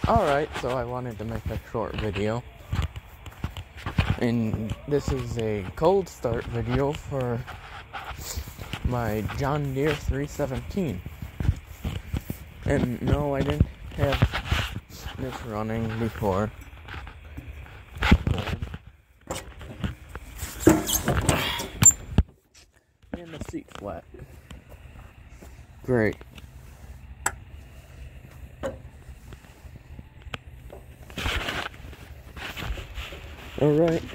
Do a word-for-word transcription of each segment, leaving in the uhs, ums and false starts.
Alright, so I wanted to make a short video. And this is a cold start video for my John Deere three seventeen. And no, I didn't have this running before. And the seat flat. Great. Alright.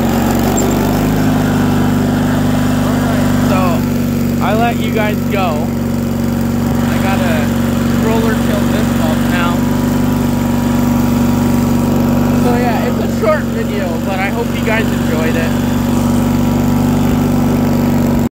I let you guys go.